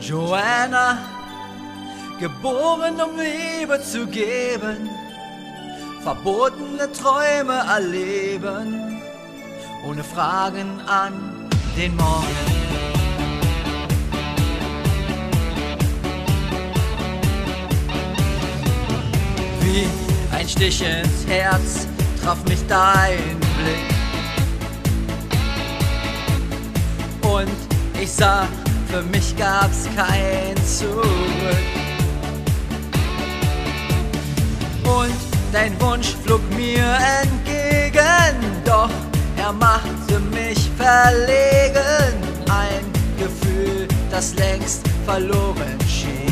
Joanna, geboren um Liebe zu geben, verbotene Träume erleben, ohne Fragen an den Morgen. Wie ein Stich ins Herz traf mich dein Blick und ich sah, für mich gab's kein Zurück. Und dein Wunsch flog mir entgegen, doch er machte mich verlegen. Ein Gefühl, das längst verloren schien.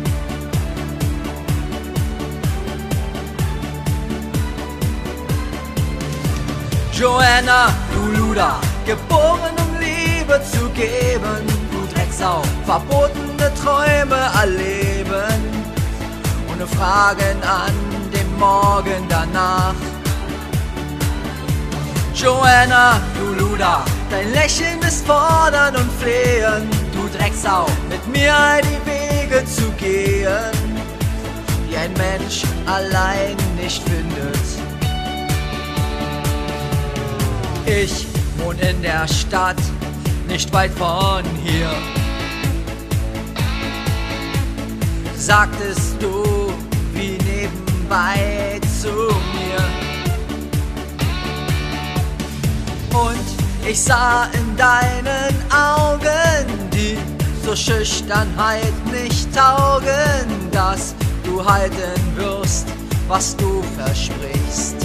Joanna, du Luder, geboren um Liebe zu geben, du Drecksau, verbotene Träume erleben, ohne Fragen an den Morgen danach. Joanna, du Luder, dein Lächeln ist fordern und flehen, du Drecksau, mit mir all die Wege zu gehen, die ein Mensch allein nicht findet. Ich wohn in der Stadt, nicht weit von hier. Sagtest du wie nebenbei zu mir. Und ich sah in deinen Augen, die zur Schüchternheit nicht taugen, dass du halten wirst, was du versprichst.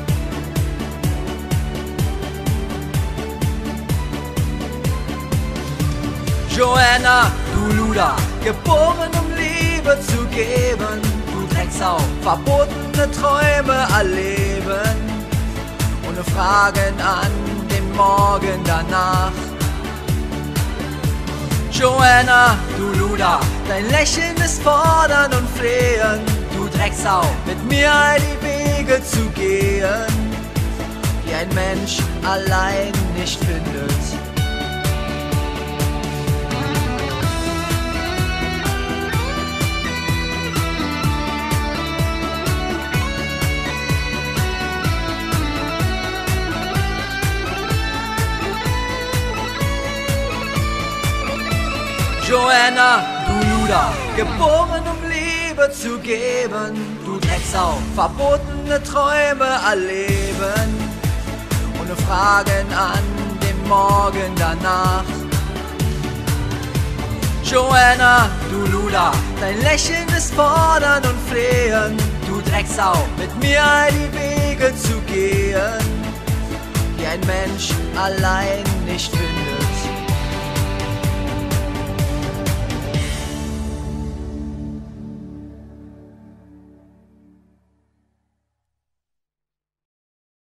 Joanna, du Luder, geboren um Liebe zu geben, du Drecksau, verbotene Träume erleben, ohne Fragen an den Morgen danach. Joanna, du Luder, dein Lächeln ist fordern und flehen, du Drecksau, mit mir all die Wege zu gehen, die ein Mensch allein nicht findet. Joanna, du Luder, geboren um Liebe zu geben, du Drecksau, verbotene Träume erleben, ohne Fragen an den Morgen danach. Joanna, du Luder, dein Lächeln ist fordern und flehen, du Drecksau, mit mir all die Wege zu gehen, die ein Mensch allein nicht findet.